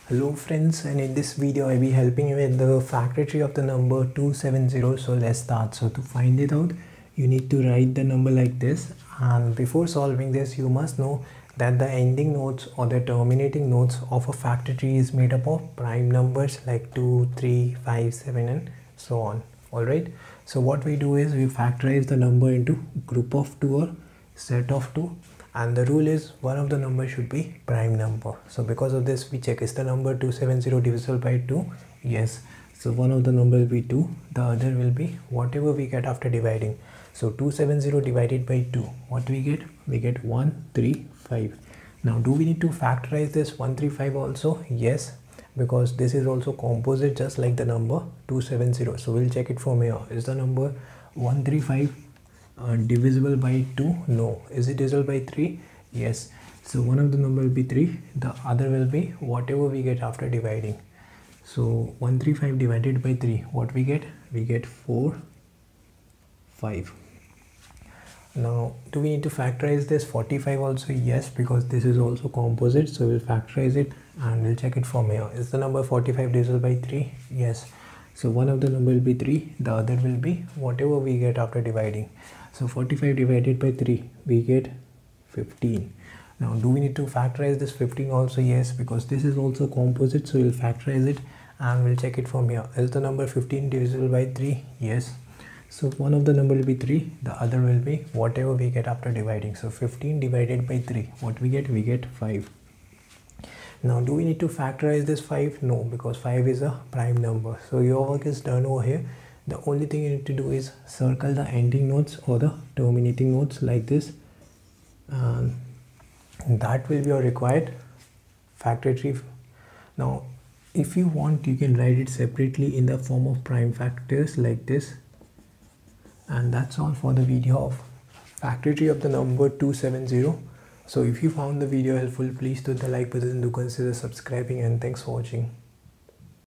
Hello friends, and in this video I'll be helping you with the factor tree of the number 270. So let's start. So to find it out, you need to write the number like this, and before solving this you must know that the ending nodes or the terminating nodes of a factor tree is made up of prime numbers like 2, 3, 5, 7 and so on. Alright, so what we do is we factorize the number into group of 2 or set of 2, and the rule is one of the numbers should be prime number. So because of this we check, is the number 270 divisible by 2? Yes. So one of the number will be 2, the other will be whatever we get after dividing. So 270 divided by 2, what we get? We get 135. Now do we need to factorize this 135 also? Yes, because this is also composite just like the number 270. So we'll check it from here. Is the number 135 divisible by 2? No. Is it divisible by 3? Yes. So one of the number will be 3, the other will be whatever we get after dividing. So 135 divided by 3, what we get? We get 4, 5. Now do we need to factorize this 45 also? Yes, because this is also composite, so we'll factorize it and we'll check it from here. Is the number 45 divisible by 3? Yes. So one of the number will be 3, the other will be whatever we get after dividing. So 45 divided by 3, we get 15. Now do we need to factorize this 15 also? Yes, because this is also composite, so we'll factorize it and we'll check it from here. Is the number 15 divisible by 3? Yes. So one of the number will be 3, the other will be whatever we get after dividing. So 15 divided by 3, what we get? We get 5. Now do we need to factorize this 5? No, because 5 is a prime number. So your work is done over here. The only thing you need to do is circle the ending nodes or the terminating nodes like this, and that will be your required factor tree. Now if you want, you can write it separately in the form of prime factors like this. And that's all for the video of factor tree of the number 270. So if you found the video helpful, please do the like button and do consider subscribing, and thanks for watching.